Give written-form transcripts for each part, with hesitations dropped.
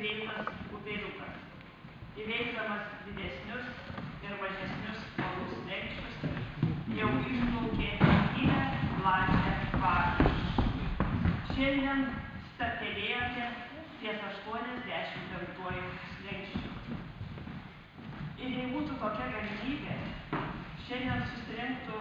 įveiktas upeliukas, įveikdamas didesnius ir mažesnius kalnų slenksčius, jau išplaukė gilę plačią vagą. Šiandien stabtelėjote ties 85 slenksčiu. Ir jei būtų tokia galimybė, šiandien susirinktų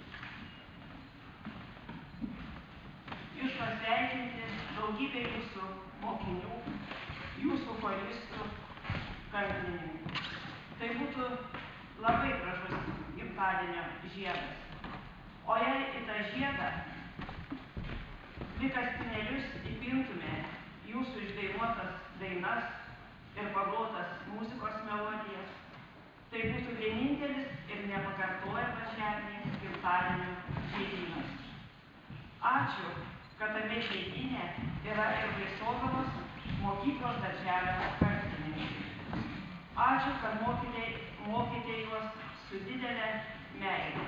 jūs pasveikinti daugybė jūsų mokinių, jūsų choristų, kanklininkų. Tai būtų labai gražus gimtadienio žiedas. O jei į tą žiedą lyg kaspinėlius įpintume jūsų išdainuotas dainas ir paglotas muzikos melodijas, tai būtų vienintelis ir nepakartojamas žemės gimtadienio žiedynas. Ačiū, kad tame žiedyne yra ir Baisogalos mokyklos darželio kanklininkų. Ačiū, kad mokėte juos su didelė meile.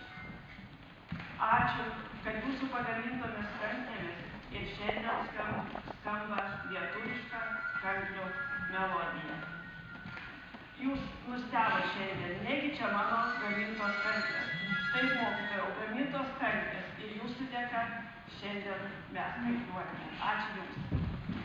Ačiū, kad jūsų pagamintomis kanklėmis ir šiandien skamba lietuviška kanklio melodija. Jūs nustebo šiandien, negi čia mano gamintos kanklės. Taip, mokytojau, gamintos kanklės ir jūsų dėka šiandien mes kaifuojame. Ačiū Jums.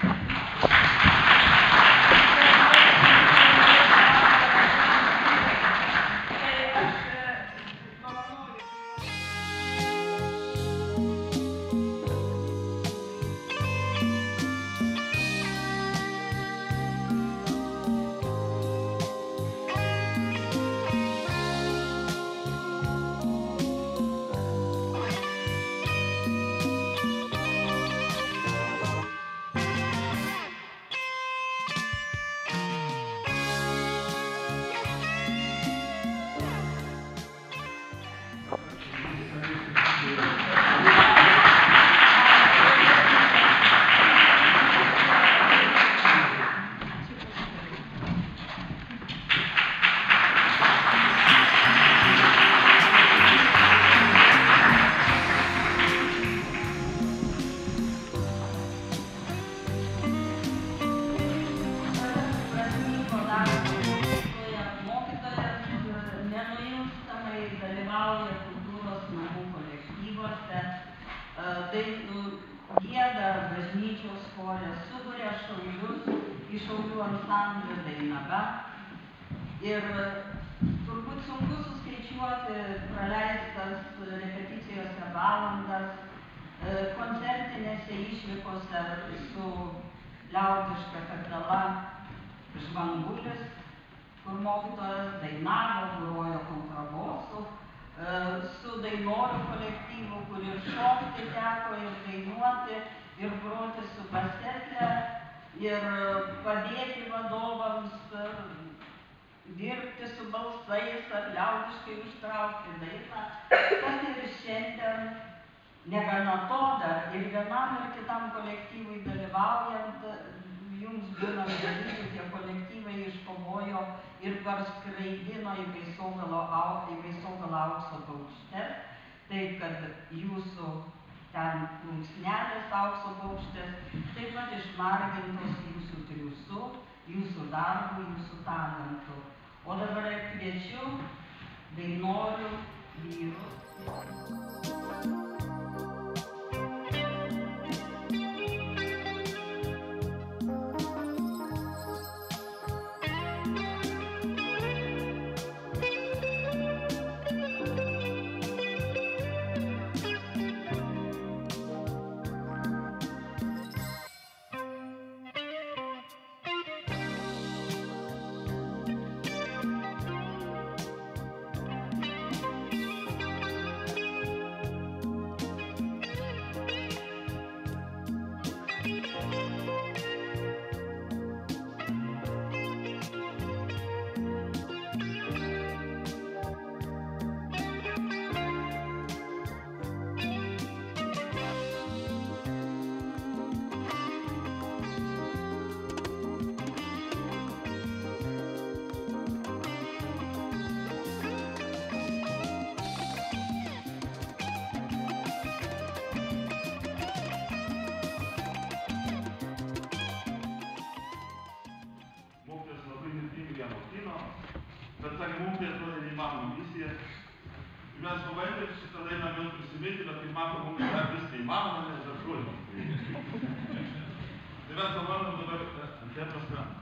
Gieda bažnyčios chore, suburia šaulius į šaulių ansamblio Dainava. Ir turbūt sunku suskaičiuoti praleistas repeticijose valandas, koncertinėse išvykose su liaudiška kapela Žvangulis, kur mokytojas dainavo, grojo kontrabosu, su dainorių kolektyvu, kur ir šokti teko, ir dainuoti, ir groti su kasetė, ir padėti vadovams dirbti su balsais ar liaudiškai užtraukti dainą. Tad ir šiandien negana to dar ir vienam ir kitam kolektyvui dalyvaujant, jums būnant dalyvių, tie kolektyvai iškovojo ir parskraidino į Baisogalą aukso paukštes, taip kad jūsų ten plunksnelės aukso paukštės taip pat išmargintos jūsų triūsu, jūsų darbu, jūsų talentu. O dabar kviečiu dainorių vyrus. mums tai atrodė neįmanoma misija. Ir mes pabandėm šitą dainą vėl prisiminti, bet kaip matom, mums dar viską įmanoma, nes dar žodžiai. Tai mes pabandom dabar antepras krantą.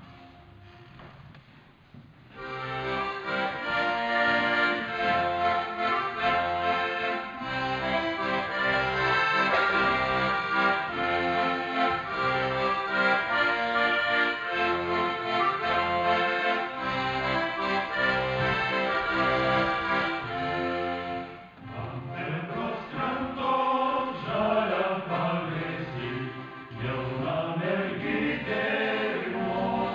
Jauna mergytė,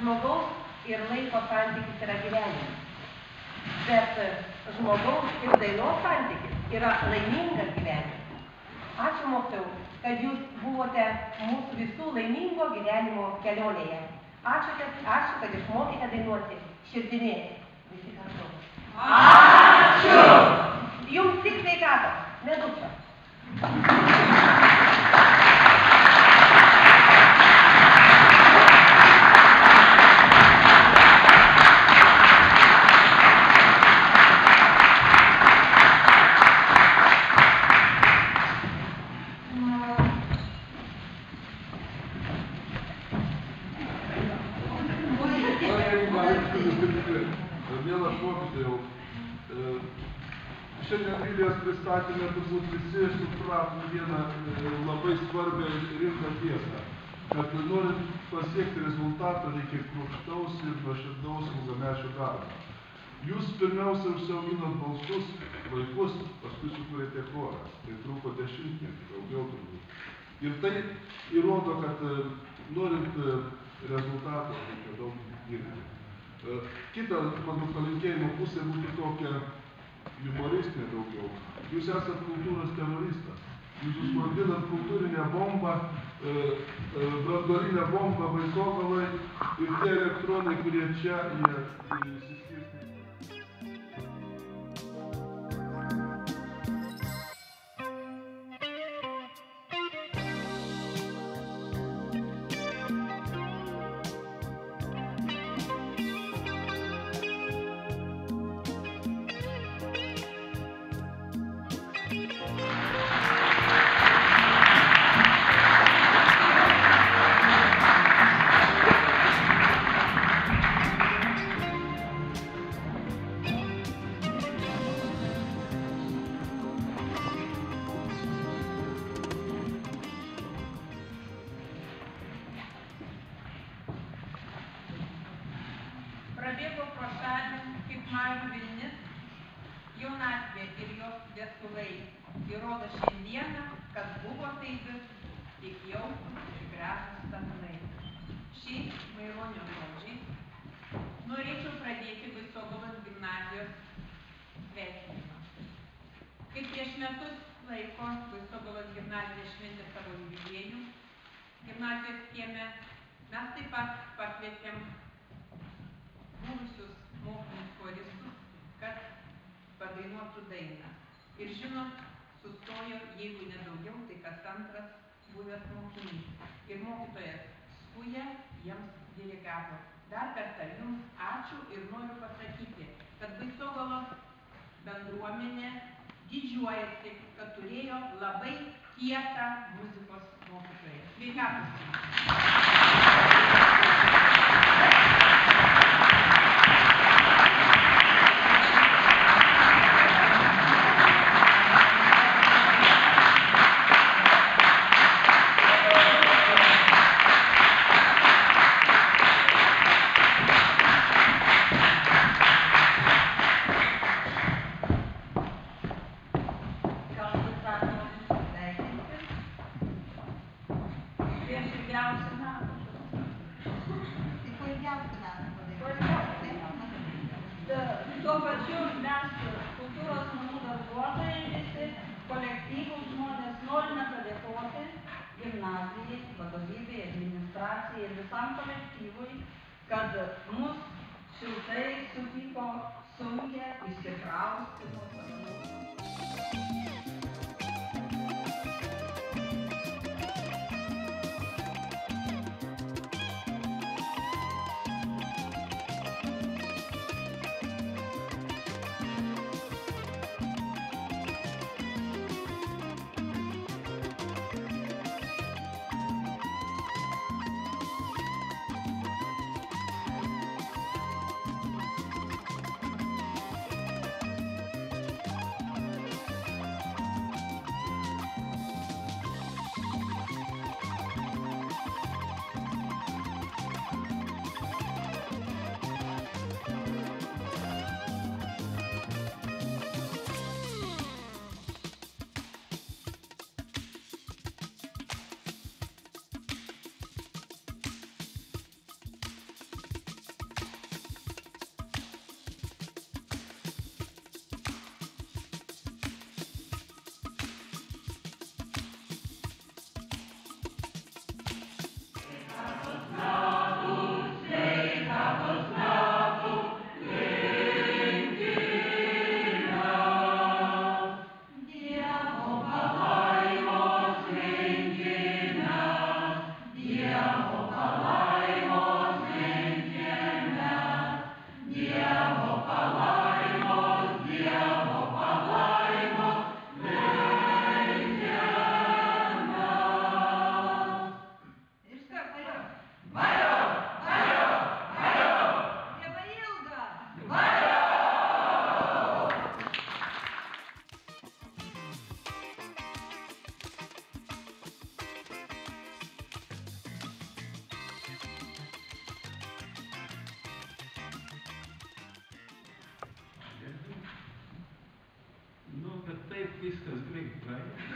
žmogaus ir laiko santykis yra gyvenimas. Bet žmogaus ir dainos santykis yra laimingas gyvenimas. Ačiū mokytojau, kad jūs buvote mūsų visų laimingo gyvenimo kelionėje. Ačiū, kad išmokėte dainuoti širdimi. Visi kartu. Ačiū! Jums tik sveikatos, Medusa. Mielas mokytojau, šiandien Vilijos pristatymę turbūt visi supratom vieną labai svarbią ir rimtą tiesą, kad norint pasiekti rezultatą reikia kruopštaus ir nuoširdaus ilgamečio darbo. Jūs pirmiausia užsiauginot balsus, vaikus, paskui sukūrėte chorą. Tai truko 10 metų, daugiau turbūt. Ir tai įrodo, kad norint rezultato reikia daug dirbti. Kita mano palinkėjimo pusė būtų tokia humoristinė daugiau. Jūs esat kultūros teroristas. Jūs susprogdinat kultūrinę bombą, branduolinę bombą Baisogaloj ir tie elektronai, kurie čia, jie išsiskirstė. Prabėgo pro šalį, kaip marių vilnis, jaunatvė ir jos viesulai. Įrodo šiandieną, kad buvo tai vis, tik jausmus ir gražūs sapnai. Šiais Maironio žodžiais norėčiau pradėti Baisogalos gimnazijos sveikinimą. Kaip prieš metus laiko Baisogalos gimnazija šventė savo jubiliejų, gimnazijos kieme mes taip pat pakvietėm buvusius mokinius choristus, kad padainuotų dainą. Ir žinot, sustojo, jeigu ne daugiau, tai kas antras buvęs mokinys. Ir mokytojas Skuja jiems dirigavo. Dar kartą jums ačiū ir noriu pasakyti, kad Baisogalos bendruomenė didžiuojasi, kad turėjo labai kietą muzikos mokytoją. Sveikatos! Tuo pačiu mes, kultūros namų darbuotojai, visi kolektyvų žmonės, norime padėkoti gimnazijai, vadovybei, administracijai ir visam kolektyvui, kad mus šiltai sutiko sunkią išsikraustymo planų. viskas greit praeina.